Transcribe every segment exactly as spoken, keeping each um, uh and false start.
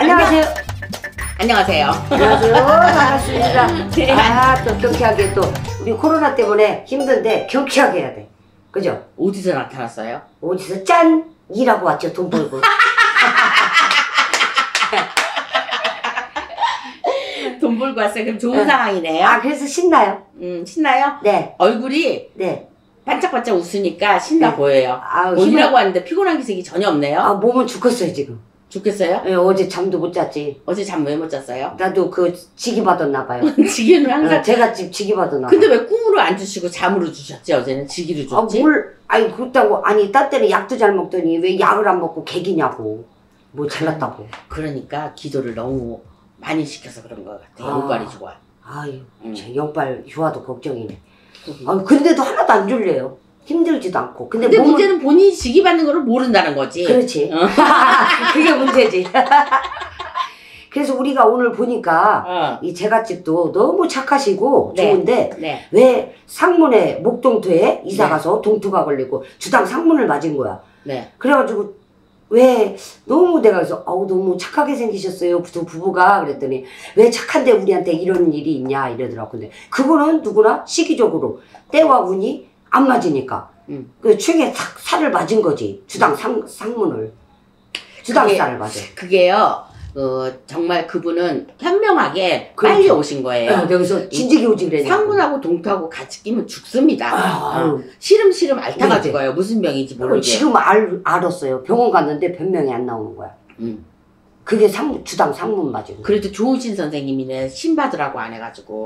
안녕하세요. 안녕하세요. 안녕하세요. 반갑습니다. 네. 아, 또 경쾌하게 또 우리 코로나 때문에 힘든데 경쾌하게 해야 돼. 그죠? 어디서 나타났어요? 어디서 짠! 일하고 왔죠. 돈 벌고. 돈 벌고 왔어요. 그럼 좋은 네. 상황이네요. 아, 그래서 신나요? 음, 신나요? 네. 얼굴이 네. 반짝반짝 웃으니까 신나 네. 보여요. 아우, 뭐 힘을- 일하고 왔는데 피곤한 기색이 전혀 없네요. 아, 몸은 죽겠어요, 지금. 좋겠어요? 예, 어제 잠도 못 잤지. 어제 잠 왜 못 잤어요? 나도 그 지기 받았나 봐요. 지기는 항상. 어, 제가 집 지기 받았나 봐요. 근데 왜 꿈으로 안 주시고 잠으로 주셨지? 어제는 지기로 아, 줬지? 뭘, 아니, 그렇다고, 아니, 딴 때는 약도 잘 먹더니 왜 약을 안 먹고 개기냐고. 뭐 잘났다고. 그러니까 기도를 너무 많이 시켜서 그런 것 같아요. 아. 용발이 좋아. 아유, 음. 제 영발 휴화도 걱정이네. 아, 근데도 하나도 안 졸려요. 힘들지도 않고. 근데, 근데 몸은- 문제는 본인이 지기 받는 거를 모른다는 거지. 그렇지. 어. 그게 문제지. 그래서 우리가 오늘 보니까 어. 이 제갓집도 너무 착하시고 네. 좋은데 네. 왜 상문에 목동토에 이사 네. 가서 동투가 걸리고 주당 상문을 맞은 거야. 네. 그래가지고 왜 너무 내가 그래서 어우 너무 착하게 생기셨어요 두 부부가 그랬더니 왜 착한데 우리한테 이런 일이 있냐 이러더라고. 근데 그거는 누구나 시기적으로 때와 운이 안 맞으니까 음. 그 축에 싹 살을 맞은 거지. 주당 상, 상문을 주당 그게- 살을 맞아. 그게요. 어, 정말 그분은 현명하게 그렇죠. 빨리 오신 거예요. 네, 여기서 진즉이 오지 그랬냐. 상문하고 동토하고 같이 끼면 죽습니다. 아, 어, 시름시름 앓다가 네, 네. 죽어요. 무슨 병인지 그걸 모르게. 지금 알, 알았어요. 병원 갔는데 변명이 안 나오는 거야. 음. 그게 상, 주당 상문 맞은 거야. 그래도 좋으신 선생님이네. 신 받으라고 안 해가지고.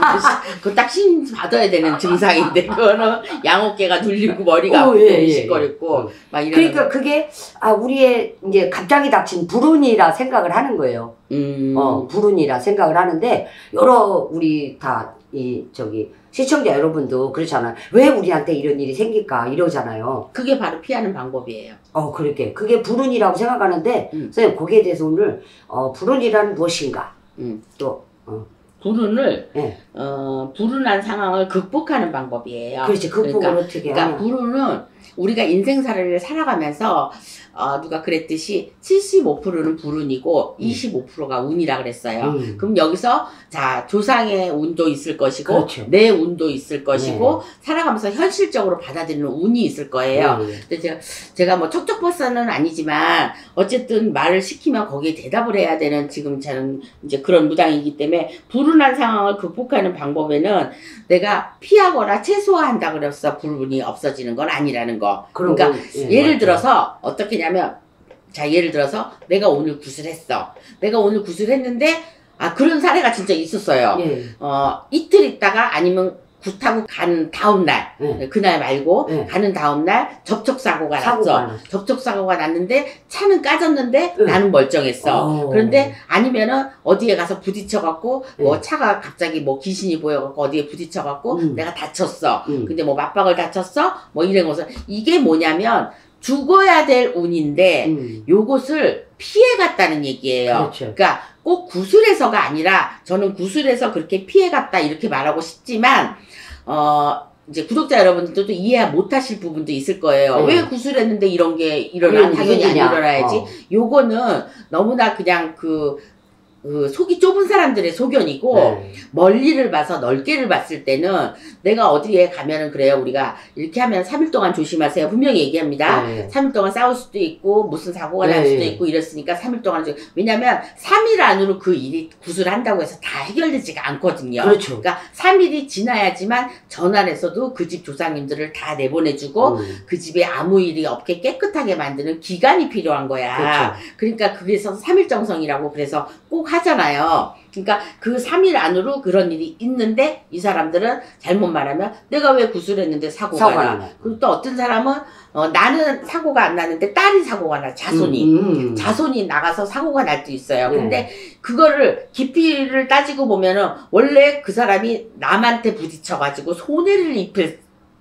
그거 딱 신 받아야 되는 증상인데, 그거는 양어깨가 눌리고 머리가 오, 아프고 예, 예, 시꺼렸고, 예. 막 이런. 그러니까 그게 아 우리의 이제 갑자기 닥친 불운이라 생각을 하는 거예요. 음. 어 불운이라 생각을 하는데 여러 우리 다 이 저기 시청자 여러분도 그렇잖아요. 왜 우리한테 이런 일이 생길까 이러잖아요. 그게 바로 피하는 방법이에요. 어 그렇게 그게 불운이라고 생각하는데 음. 선생님 거기에 대해서 오늘 어 불운이란 무엇인가 음. 또 어, 불운을, 예. 어, 불운한 상황을 극복하는 방법이에요. 그렇지 극복을 그러니까, 어떻게 그러니까 하냐. 불운은 우리가 인생살이를 살아가면서 어, 누가 그랬듯이 칠십오 퍼센트는 불운이고 음. 이십오 퍼센트가 운이라 그랬어요. 음. 그럼 여기서 자 조상의 운도 있을 것이고 그렇죠. 내 운도 있을 것이고 살아가면서 현실적으로 받아들이는 운이 있을 거예요. 예, 예. 근데 제가 제가 뭐 척척버스는 아니지만 어쨌든 말을 시키면 거기에 대답을 해야 되는 지금 저는 이제 그런 무당이기 때문에 불운한 상황을 극복하는 방법에는 내가 피하거나 최소화한다 그래서 불운이 없어지는 건 아니라는 거. 그런 그러니까 건, 예, 예를 맞죠. 들어서 어떻게냐면 자 예를 들어서 내가 오늘 구슬했어. 내가 오늘 구슬했는데 아 그런 사례가 진짜 있었어요. 예. 어 이틀 있다가 아니면 굿하고 가는 다음 날 예. 그날 말고 네. 가는 다음 날 접촉사고가 사고가 났어. 났어. 접촉사고가 났는데 차는 까졌는데 네. 나는 멀쩡했어. 어. 그런데 아니면은 어디에 가서 부딪혀갖고 뭐 네. 차가 갑자기 뭐 귀신이 보여갖고 어디에 부딪혀갖고 음. 내가 다쳤어. 음. 근데 뭐 맞박을 다쳤어? 뭐 이런 것을 이게 뭐냐면 죽어야 될 운인데 음. 요것을 피해갔다는 얘기예요. 그렇죠. 그러니까 꼭 구슬에서가 아니라 저는 구슬에서 그렇게 피해갔다 이렇게 말하고 싶지만 어 이제 구독자 여러분들도 이해 못하실 부분도 있을 거예요. 음. 왜 구슬했는데 이런 게 일어나? 왜 당연히 안 구슬이냐. 일어나야지. 어. 요거는 너무나 그냥 그, 그 속이 좁은 사람들의 소견이고 네. 멀리를 봐서 넓게를 봤을 때는 내가 어디에 가면은 그래요. 우리가 이렇게 하면 삼 일 동안 조심하세요. 분명히 얘기합니다. 네. 삼 일 동안 싸울 수도 있고 무슨 사고가 날 네. 수도 있고 이랬으니까 삼 일 동안 좀- 왜냐면 삼 일 안으로 그 일이 구슬한다고 해서 다 해결되지가 않거든요. 그렇죠. 그러니까 삼 일이 지나야지만 전환해서도 그 집 조상님들을 다 내보내주고 음. 그 집에 아무 일이 없게 깨끗하게 만드는 기간이 필요한 거야. 그렇죠. 그러니까 그래서 삼 일 정성이라고 그래서 꼭 하잖아요. 그러니까 그 삼 일 안으로 그런 일이 있는데 이 사람들은 잘못 말하면 내가 왜 구슬했는데 사고가, 사고가 나. 나. 그리고 또 어떤 사람은 어, 나는 사고가 안 나는데 딸이 사고가 나. 자손이. 음. 자손이 나가서 사고가 날 수 있어요. 네. 근데 그거를 깊이를 따지고 보면은 원래 그 사람이 남한테 부딪혀가지고 손해를 입힐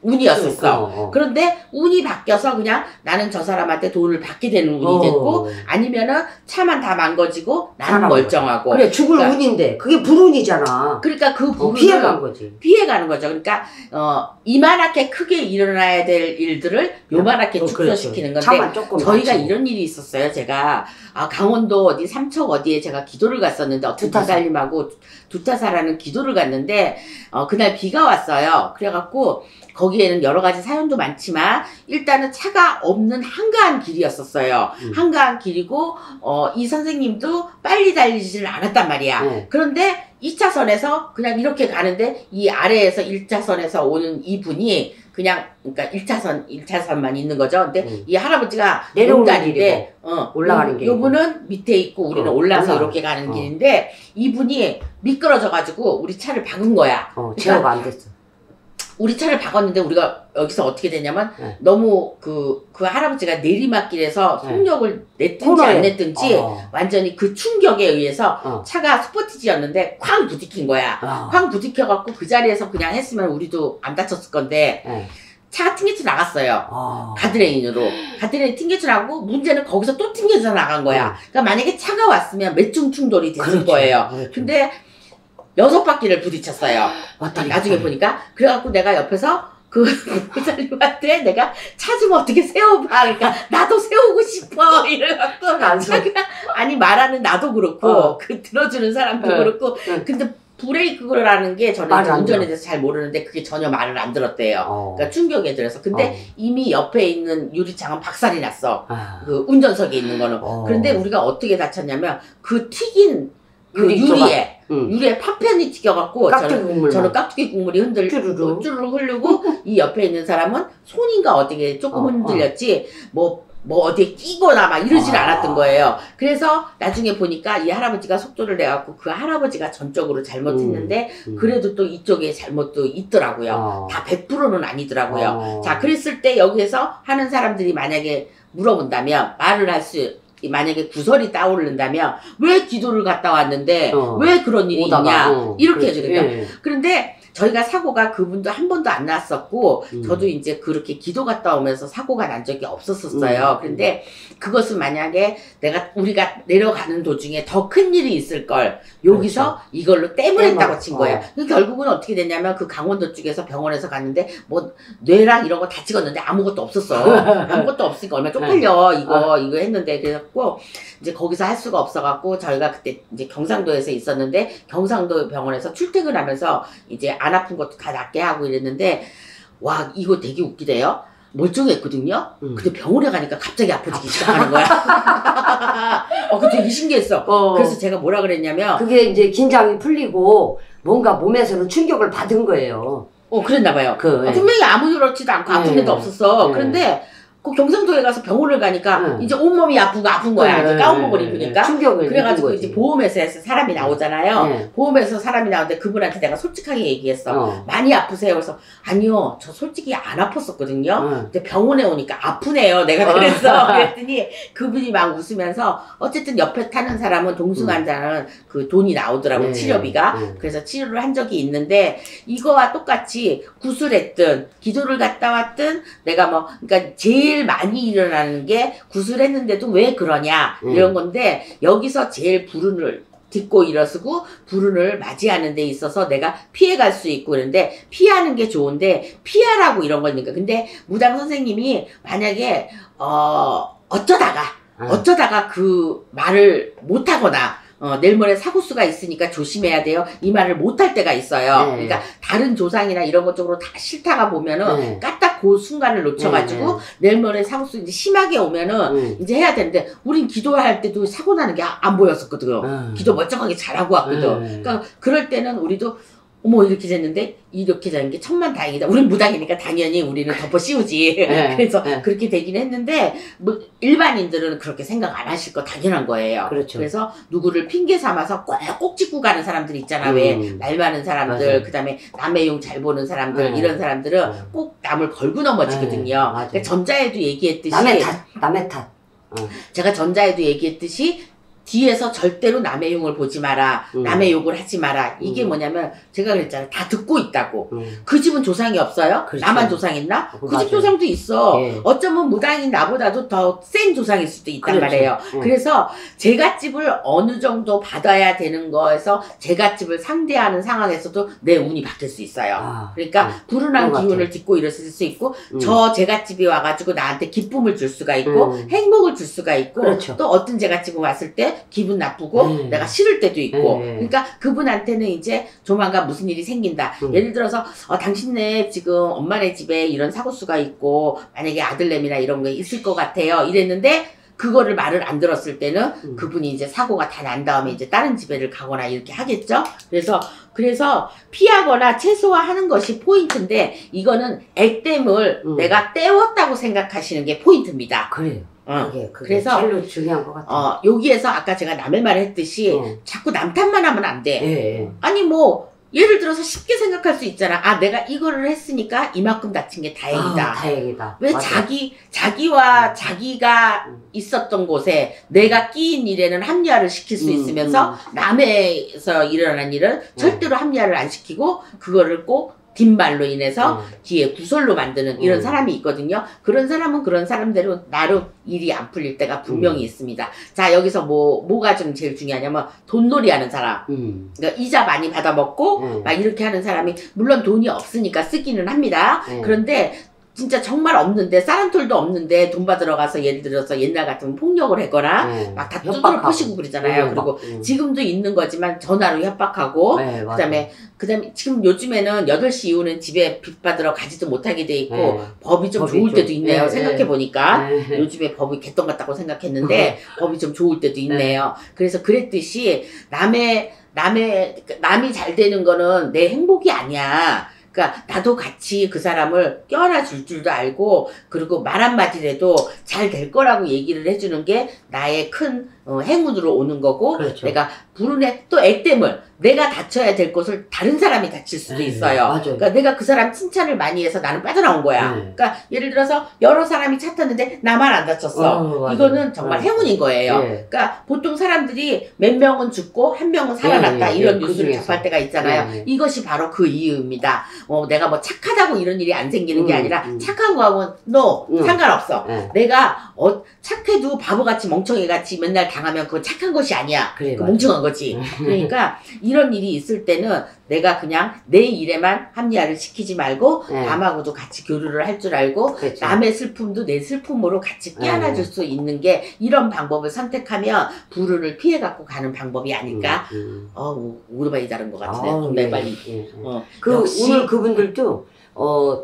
운이었었어. 어, 어. 그런데 운이 바뀌어서 그냥 나는 저 사람한테 돈을 받게 되는 운이 어. 됐고 아니면은 차만 다 망가지고 나는 사람 멀쩡하고. 그래 죽을 그러니까, 운인데 그게 불운이잖아. 그러니까 그 어, 부분을 피해간 거지. 피해가는 거죠. 그러니까 어 이만하게 크게 일어나야 될 일들을 요만하게 어, 축소시키는 건데 차만 조금 저희가 맞추고. 이런 일이 있었어요. 제가 아, 강원도 어디 삼척 어디에 제가 기도를 갔었는데 어떤 두타사. 부살님하고 두타사라는 기도를 갔는데 어 그날 비가 왔어요. 그래갖고 거기에는 여러 가지 사연도 많지만 일단은 차가 없는 한가한 길이었었어요. 음. 한가한 길이고 어 이 선생님도 빨리 달리지를 않았단 말이야. 네. 그런데 이 차선에서 그냥 이렇게 가는데 이 아래에서 일 차선에서 오는 이분이 그냥 그러니까 일 차선 일 차선만 있는 거죠. 근데 음. 이 할아버지가 내려오는 용단인데 어, 올라가는 요, 길이고. 요분은 밑에 있고 우리는 어, 올라서 올라가. 이렇게 가는 어. 길인데 이분이 미끄러져 가지고 우리 차를 박은 거야. 어, 그러니까 제어가 안 됐어. 우리 차를 박았는데 우리가 여기서 어떻게 됐냐면 네. 너무 그, 그 할아버지가 내리막길에서 네. 속력을 냈든지 코너에. 안 냈든지 어. 완전히 그 충격에 의해서 어. 차가 스포티지였는데 쾅 부딪힌 거야. 어. 쾅 부딪혀갖고 그 자리에서 그냥 했으면 우리도 안 다쳤을 건데 네. 차가 튕겨쳐 나갔어요. 어. 가드레인으로. 가드레인 튕겨쳐 나가고 문제는 거기서 또 튕겨져 나간 거야. 그러니까 만약에 차가 왔으면 매중 충돌이 됐을 그렇죠. 거예요. 그렇죠. 근데 여섯 바퀴를 부딪혔어요. 왔다리 나중에 갔다리. 보니까. 그래갖고 내가 옆에서 그 부살님한테 내가 차 좀 어떻게 세워봐. 그러니까 나도 세우고 싶어. 이래갖고 안 서. 차가 아니 말하는 나도 그렇고 어. 그 들어주는 사람도 네. 그렇고 네. 근데 브레이크라는 게 저는 말을 이제 안 운전에 들어. 대해서 잘 모르는데 그게 전혀 말을 안 들었대요. 어. 그러니까 충격에 들어서. 근데 어. 이미 옆에 있는 유리창은 박살이 났어. 아. 그 운전석에 있는 거는. 어. 그런데 우리가 어떻게 다쳤냐면 그 튀긴 그 유리 유리에 응. 유리에 파편이 튀겨갖고 깍두기 저는 국물. 저는 깍두기 국물이 흔들 쭈루루. 쭈루루 흐르고 이 옆에 있는 사람은 손인가 어떻게 조금 어, 흔들렸지 뭐 뭐 어디에 끼거나 막 이러질 아. 않았던 거예요. 그래서 나중에 보니까 이 할아버지가 속도를 내갖고 그 할아버지가 전적으로 잘못했는데 음. 그래도 또 이쪽에 잘못도 있더라고요. 어. 다 백 퍼센트는 아니더라고요. 어. 자, 그랬을 때 여기에서 하는 사람들이 만약에 물어본다면 말을 할 수 만약에 구설이 떠오른다면 왜 기도를 갔다 왔는데 어. 왜 그런 일이 오다가, 있냐 어, 이렇게 그렇지. 해주니까 예. 그런데 저희가 사고가 그분도 한 번도 안 났었고 음. 저도 이제 그렇게 기도 갔다 오면서 사고가 난 적이 없었었어요. 음. 그런데 그것은 만약에 내가 우리가 내려가는 도중에 더 큰 일이 있을 걸 여기서 그렇죠. 이걸로 땜을 했다고 땜을, 친 거예요. 어. 그 결국은 어떻게 됐냐면 그 강원도 쪽에서 병원에서 갔는데 뭐 뇌랑 이런 거 다 찍었는데 아무것도 없었어. 아무것도 없으니까 얼마나 쪽팔려 이거 이거 했는데 그래갖고 이제 거기서 할 수가 없어갖고 저희가 그때 이제 경상도에서 있었는데 경상도 병원에서 출퇴근하면서 이제 안 아픈 것도 다 낫게 하고 이랬는데 와 이거 되게 웃기대요. 멀쩡했거든요. 음. 근데 병원에 가니까 갑자기 아파지기 시작하는 거야. 어, 그 되게 신기했어. 어. 그래서 제가 뭐라 그랬냐면 그게 이제 긴장이 풀리고 뭔가 몸에서는 충격을 받은 거예요. 어 그랬나 봐요. 그, 어, 예. 분명히 아무렇지도 않고 아픈 예. 데도 없었어. 예. 그런데 그 경상도에 가서 병원을 가니까 예. 이제 온몸이 아프고 아픈 거야. 예, 이제 예, 가운복을 예, 입으니까. 예. 충격을 그래가지고 입은 이제 거지. 보험회사에서 사람이 나오잖아요. 예. 보험회사 사람이 나오는데 그분한테 내가 솔직하게 얘기했어. 어. 많이 아프세요? 그래서 아니요, 저 솔직히 안 아팠었거든요. 어. 근데 병원에 오니까 아프네요. 내가 그랬어. 그랬더니 그분이 막 웃으면서 어쨌든 옆에 타는 사람은 동승환자는 그 돈이 나오더라고 네. 치료비가. 네. 그래서 치료를 한 적이 있는데 이거와 똑같이 구술했든 기도를 갔다 왔든 내가 뭐 그러니까 제일 많이 일어나는 게 구술했는데도 왜 그러냐 음. 이런 건데 여기서 제일 불운을 딛고 일어서고 불운을 맞이하는 데 있어서 내가 피해갈 수 있고 그런데 피하는 게 좋은데 피하라고 이런 거니까 근데 무당 선생님이 만약에 어 어쩌다가 음. 어쩌다가 그 말을 못하거나 어, 내일 모레 사고수가 있으니까 조심해야 돼요. 이 말을 못할 때가 있어요. 네. 그러니까 다른 조상이나 이런 것 쪽으로 다 싫다가 보면은 네. 까딱 그 순간을 놓쳐가지고 네. 내일 모레 사고수 이제 심하게 오면은 음. 이제 해야 되는데 우린 기도할 때도 사고 나는 게 안 보였었거든요. 음. 기도 멀쩡하게 잘하고 왔거든. 네. 그러니까 그럴 때는 우리도 어머 이렇게 됐는데 이렇게 되는 게 천만다행이다. 우린 무당이니까 당연히 우리는 덮어 씌우지. 네. 그래서 네. 그렇게 되긴 했는데 뭐 일반인들은 그렇게 생각 안 하실 거 당연한 거예요. 그렇죠. 그래서 누구를 핑계 삼아서 꼭, 꼭 찍고 가는 사람들 있잖아. 음. 왜 말 많은 사람들, 맞아요. 그다음에 남의 용 잘 보는 사람들 네. 이런 사람들은 네. 꼭 남을 걸고 넘어지거든요. 네. 맞아요. 그러니까 전자에도 얘기했듯이 남의 탓, 남의 탓. 어. 제가 전자에도 얘기했듯이 뒤에서 절대로 남의 흉을 보지 마라. 음. 남의 욕을 하지 마라. 이게 음. 뭐냐면 제가 그랬잖아요. 다 듣고 있다고. 음. 그 집은 조상이 없어요? 그렇죠. 나만 조상 있나? 어, 그 맞아요. 집 조상도 있어. 예. 어쩌면 무당인 나보다도 더 센 조상일 수도 있단 그렇죠. 말이에요. 음. 그래서 제갓집을 어느 정도 받아야 되는 거에서 제갓집을 상대하는 상황에서도 내 운이 바뀔 수 있어요. 아, 그러니까 음. 불운한 그런 것 기운을 같아요. 딛고 일었을 수 있고 음. 저 제갓집이 와가지고 나한테 기쁨을 줄 수가 있고 음. 행복을 줄 수가 있고 그렇죠. 또 어떤 제갓집을 왔을 때 기분 나쁘고 음. 내가 싫을 때도 있고 네. 그러니까 그분한테는 이제 조만간 무슨 일이 생긴다. 음. 예를 들어서 어, 당신네 지금 엄마네 집에 이런 사고수가 있고 만약에 아들내미나 이런 거 있을 것 같아요. 이랬는데 그거를 말을 안 들었을 때는 음. 그분이 이제 사고가 다 난 다음에 이제 다른 집에를 가거나 이렇게 하겠죠. 그래서 그래서 피하거나 최소화하는 것이 포인트인데 이거는 액땜을 음. 내가 때웠다고 생각하시는 게 포인트입니다. 그래요. 어. 그게, 그게 그래서 제일 중요한 것 같아요. 어, 여기에서 아까 제가 남의 말 했듯이 어. 자꾸 남 탓만 하면 안 돼. 예, 예. 아니 뭐 예를 들어서 쉽게 생각할 수 있잖아. 아 내가 이거를 했으니까 이만큼 다친 게 다행이다. 아, 다행이다. 왜 맞아. 자기 자기와 자기가 음. 있었던 곳에 내가 끼인 일에는 합리화를 시킬 수 음, 있으면서 남에서 일어난 일은 절대로 합리화를 안 시키고 그거를 꼭 뒷말로 인해서 음. 뒤에 구설로 만드는 이런 음. 사람이 있거든요. 그런 사람은 그런 사람대로 나름 일이 안 풀릴 때가 분명히 음. 있습니다. 자 여기서 뭐 뭐가 좀 제일 중요하냐면 돈놀이 하는 사람. 음. 그러니까 이자 많이 받아먹고 음. 막 이렇게 하는 사람이 물론 돈이 없으니까 쓰기는 합니다. 음. 그런데 진짜 정말 없는데 쌀한톨도 없는데 돈 받으러 가서 예를 들어서 옛날 같으면 폭력을 하거나 음. 막 다 협박하고. 두드러 푸시고 그러잖아요. 음, 그리고 음. 지금도 있는 거지만 전화로 협박하고 네, 맞아요. 그다음에 그다음에 지금 요즘에는 여덟 시 이후는 집에 빚 받으러 가지도 못하게 돼 있고 네. 법이 좀 법이 좋을 좀- 때도 있네요. 네, 생각해 보니까 네. 요즘에 법이 개똥 같다고 생각했는데 법이 좀 좋을 때도 있네요. 그래서 그랬듯이 남의 남의 남이 잘 되는 거는 내 행복이 아니야. 그러니까 나도 같이 그 사람을 껴안아 줄 줄도 알고 그리고 말 한마디라도 잘 될 거라고 얘기를 해주는 게 나의 큰 어, 행운으로 오는 거고 그렇죠. 내가 불운에 또 액땜을 내가 다쳐야 될 것을 다른 사람이 다칠 수도 네, 있어요. 맞아요. 그러니까 내가 그 사람 칭찬을 많이 해서 나는 빠져나온 거야. 네. 그러니까 예를 들어서 여러 사람이 차 탔는데 나만 안 다쳤어. 어, 맞아요. 이거는 정말 어. 행운인 거예요. 네. 그러니까 보통 사람들이 몇 명은 죽고 한 명은 살아났다 네, 네, 이런 네, 뉴스를 그중에서. 접할 때가 있잖아요. 네, 네. 이것이 바로 그 이유입니다. 어, 내가 뭐 착하다고 이런 일이 안 생기는 게 음, 아니라 음. 착한 거하고는 no 음. 상관없어. 네. 내가 어, 착해도 바보같이 멍청이같이 맨날 당하면 그건 착한 것이 아니야. 그래, 그 맞아. 멍청한 거지. 그러니까 이런 일이 있을 때는 내가 그냥 내 일에만 합리화를 시키지 말고 네. 남하고도 같이 교류를 할 줄 알고 그렇죠. 남의 슬픔도 내 슬픔으로 같이 끼안아줄 수 있는 게 이런 방법을 선택하면 불운을 피해갖고 가는 방법이 아닐까. 음, 음. 어, 오르바이 다른 것 같으네. 아, 겁나 예, 빨리. 예, 예. 어, 그 역시 오늘 그분들도 어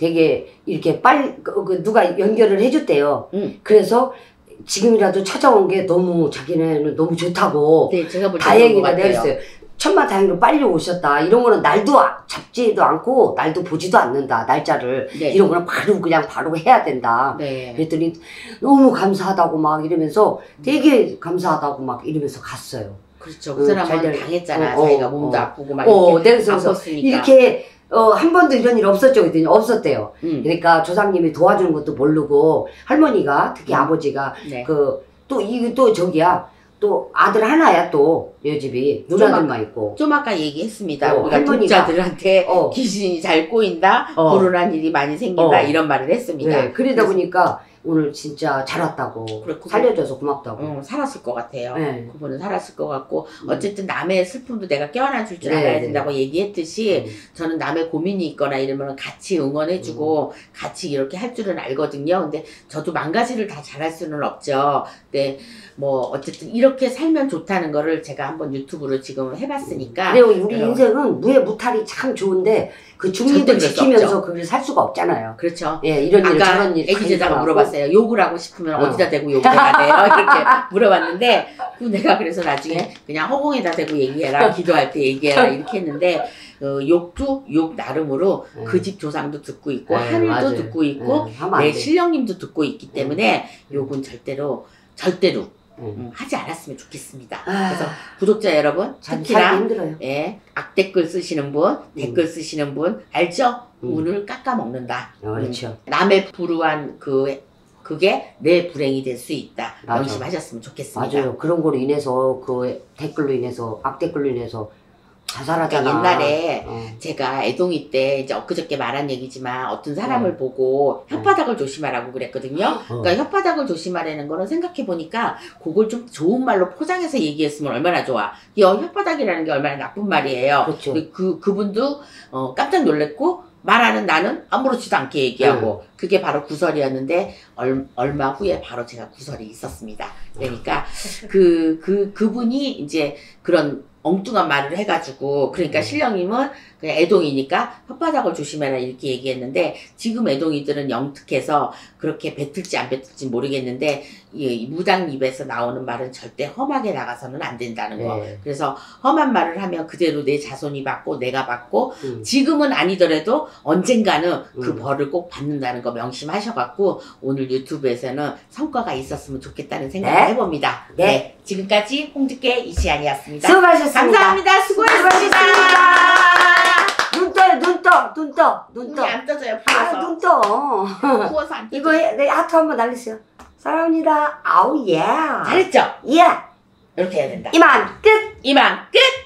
되게 이렇게 빨리 그, 그 누가 연결을 해줬대요. 음. 그래서 지금이라도 찾아온 게 너무 자기네는 너무 좋다고 네, 제가 볼 때 그런 것 다행이다 같아요. 내렸어요. 천만다행으로 빨리 오셨다. 이런 거는 날도 아- 잡지도 않고 날도 보지도 않는다. 날짜를 네. 이런 거는 바로 그냥 바로 해야 된다. 네. 그랬더니 너무 감사하다고 막 이러면서 되게 감사하다고 막 이러면서 갔어요. 그렇죠. 그 응, 사람은 잘 될- 당했잖아. 어, 어, 자기가 몸도 어. 아프고 막 어, 이렇게 내가 그래서 아팠으니까. 이렇게 어, 한 번도 이런 일 없었죠. 그랬더니 없었대요. 음. 그러니까 조상님이 도와주는 것도 모르고 할머니가 특히 음. 아버지가 네. 그 또 이거 또 저기야 또 아들 하나야 또 이 집이 누나들만 있고 좀 아까 얘기했습니다. 어, 우리가 할머니가- 독자들한테 어. 귀신이 잘 꼬인다, 어. 불운한 일이 많이 생긴다 어. 이런 말을 했습니다. 네, 그러다 보니까 오늘 진짜 잘 왔다고 그렇고. 살려줘서 고맙다고. 어, 살았을 것 같아요. 네. 그분은 살았을 것 같고 음. 어쨌든 남의 슬픔도 내가 껴안아줄 줄 네, 알아야 네. 된다고 얘기했듯이 음. 저는 남의 고민이 있거나 이러면 같이 응원해주고 같이 이렇게 할 줄은 알거든요. 근데 저도 만 가지를 다 잘할 수는 없죠. 근데 뭐 어쨌든 이렇게 살면 좋다는 거를 제가 한번 유튜브로 지금 해봤으니까. 그리고 우리 여러분. 인생은 무해 무탈이 참 좋은데 그 절대 중립을 그럴 수 지키면서 없죠. 그걸 살 수가 없잖아요. 그렇죠. 예, 이런 일 아까 저런 일 다 애기 제자가 일어나고. 물어봤어요. 욕을 하고 싶으면 어. 어디다 대고 욕을 해야 돼요? 이렇게 물어봤는데 그 내가 그래서 나중에 그냥 허공에다 대고 얘기해라. 기도할 때 얘기해라. 이렇게 했는데 어, 욕도 욕 나름으로 네. 그 집 조상도 듣고 있고 네, 하늘도 맞아요. 듣고 있고 네, 하면 안 내 돼. 신령님도 듣고 있기 때문에 욕은 절대로 절대로 음. 음, 하지 않았으면 좋겠습니다. 아. 그래서 구독자 여러분 참 살기 특히나 힘들어요. 예, 악댓글 쓰시는 분, 댓글 쓰시는 분 알죠? 음. 운을 깎아먹는다. 어, 그렇죠. 남의 불우한 그, 그게 내 불행이 될 수 있다. 맞아. 명심하셨으면 좋겠습니다. 맞아요. 그런 거로 인해서 그 댓글로 인해서 악댓글로 인해서 자살하잖아. 그러니까 옛날에 어. 제가 애동이 때 이제 엊그저께 말한 얘기지만 어떤 사람을 어. 보고 혓바닥을 조심하라고 그랬거든요. 어. 그러니까 혓바닥을 조심하라는 거는 생각해 보니까 그걸 좀 좋은 말로 포장해서 얘기했으면 얼마나 좋아. 이 혓바닥이라는 게 얼마나 나쁜 말이에요. 그렇죠. 그 그분도 어, 깜짝 놀랐고 말하는 나는 아무렇지도 않게 얘기하고 음. 그게 바로 구설이었는데 얼, 얼마 후에 바로 제가 구설이 있었습니다. 그러니까 그, 그, 그분이 이제 그런 엉뚱한 말을 해가지고 그러니까 음. 신령님은 그냥 애동이니까 혓바닥을 조심해라 이렇게 얘기했는데 지금 애동이들은 영특해서 그렇게 뱉을지 안 뱉을지 모르겠는데 이 무당 입에서 나오는 말은 절대 험하게 나가서는 안 된다는 거. 네. 그래서 험한 말을 하면 그대로 내 자손이 받고 내가 받고 음. 지금은 아니더라도 언젠가는 그 음. 벌을 꼭 받는다는 거 명심하셔갖고 오늘 유튜브에서는 성과가 있었으면 좋겠다는 생각을 네. 해봅니다. 네. 네. 지금까지 홍두깨 이시안이었습니다. 수고하셨습니다. 감사합니다. 수고하셨습니다. 눈 떠요, 눈 떠, 눈 떠, 눈 눈이 떠. 안 떠져요. 아, 부어서. 눈 떠. 부어서 안 떠져요. 이거 해, 내 하트 한번 날리세요. 사랑합니다. 아우, 예. 잘했죠? 예. 이렇게 해야 된다. 이만 끝. 이만 끝!